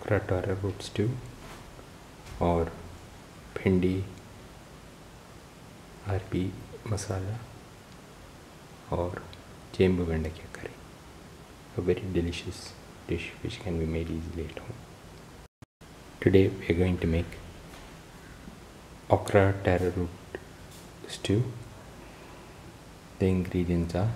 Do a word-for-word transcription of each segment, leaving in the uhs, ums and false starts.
Okra Taro Root Stew or Bhindi Arbi Masala or Chembu Vendakka curry, a very delicious dish which can be made easily at home. Today we are going to make Okra Taro Root Stew. The ingredients are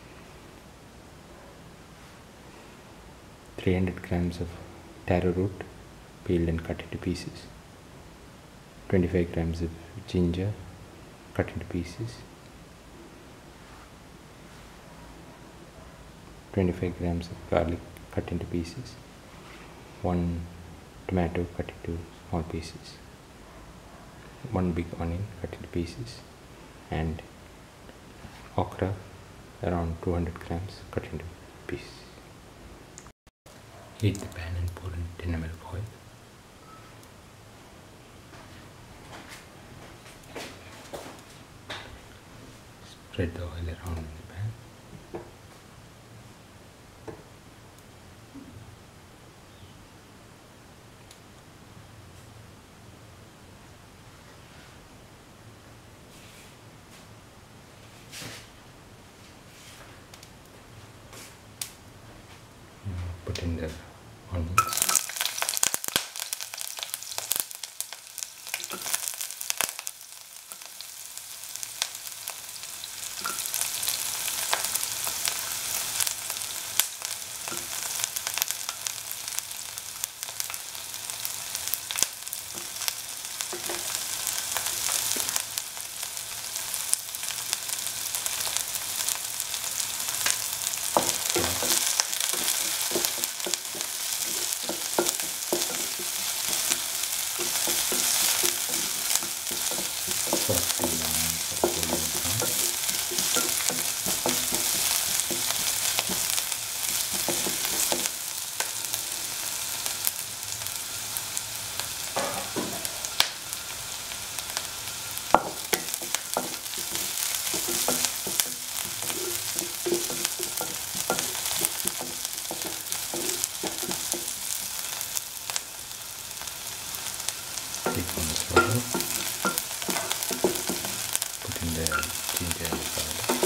three hundred grams of taro root peeled and cut into pieces, twenty-five grams of ginger cut into pieces, twenty-five grams of garlic cut into pieces, one tomato cut into small pieces, one big onion cut into pieces, and okra around two hundred grams cut into pieces. Heat the pan and pour in ten milliliters of oil. Spread the oil around in the pan. Put in the onions. Take one slowly. Put in the ginger and garlic.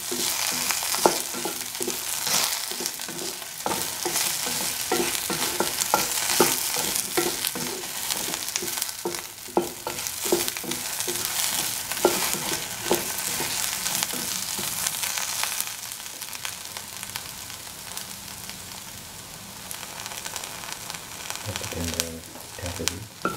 Put in the taro root.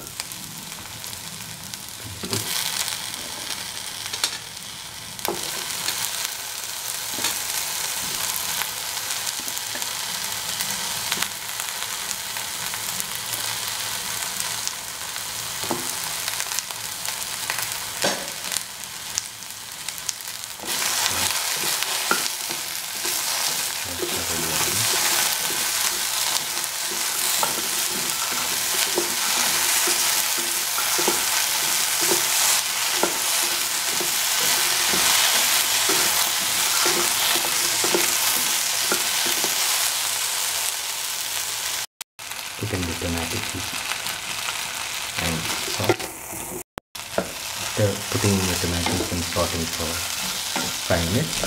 Put in the tomato juice and salt. After putting in the tomatoes and sauteing for five minutes,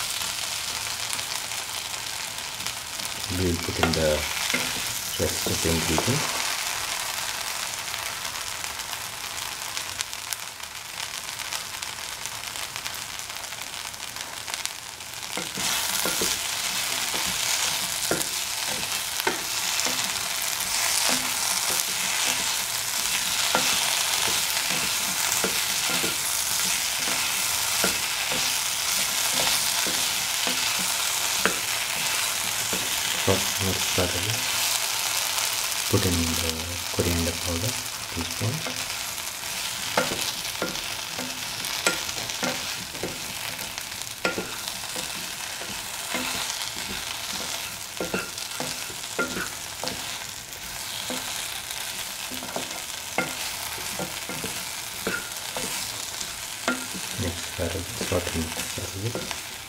we will put in the rest of the ingredients. Put in the coriander powder, two spoons. Next, garlic, sauteing garlic.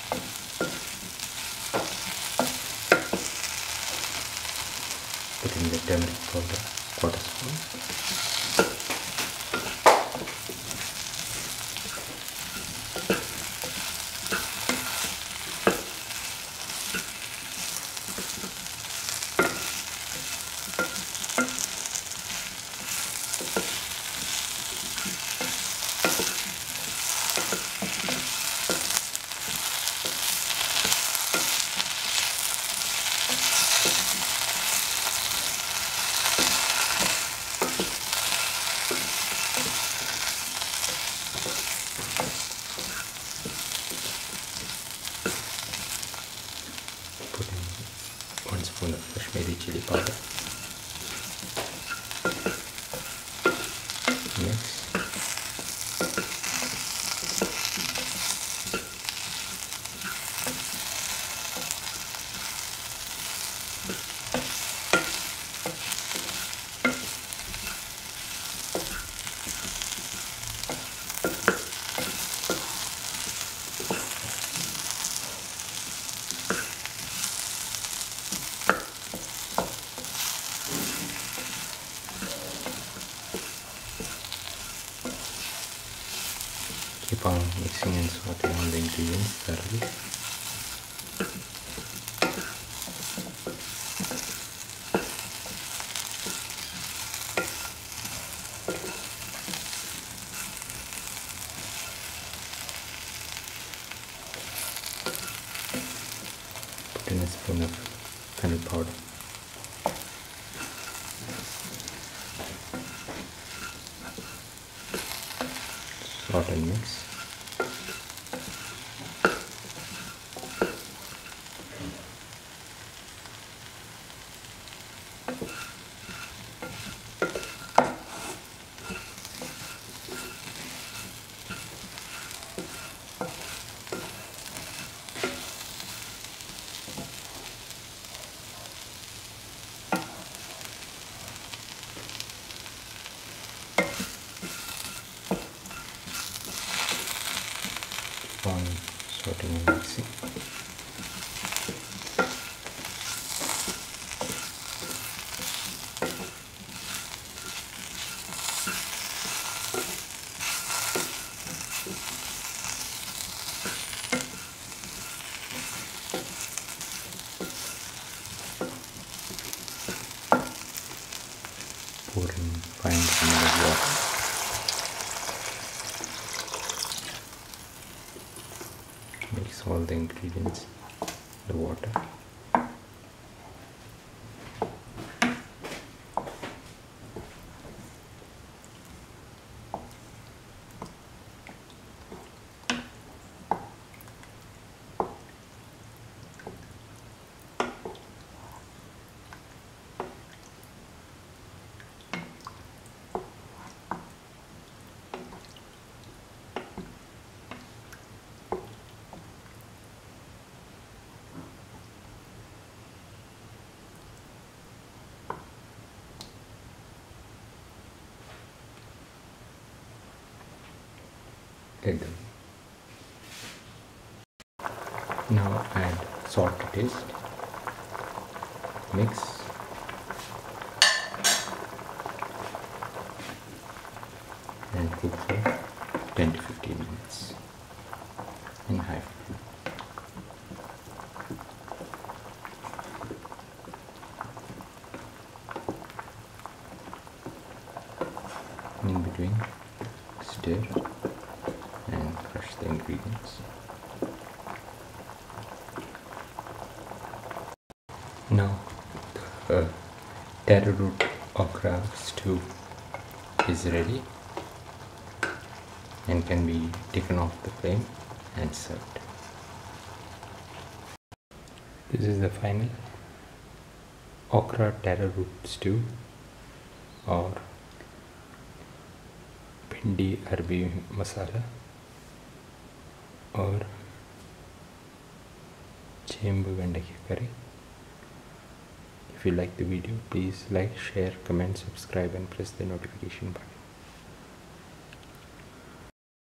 Put in the turmeric powder, quarter spoon. One spoon of Kashmiri Chilly powder. Mix. Keep on mixing and sauteing all the ingredients thoroughly. Put in a spoon of fennel powder. Salt and mix. On sorting and mixing. pour in fine granular water. Mix all the ingredients in the water. Like that. Now add salt to taste. Mix. And cook for ten to fifteen minutes in high flame. In between, stir and crush the ingredients. Now the uh, taro root okra stew is ready and can be taken off the flame and served. This is the final okra taro root stew or Bhindi Arbi Masala or Chembu Vendakka curry. If you like the video, please like, share, comment, subscribe and press the notification button.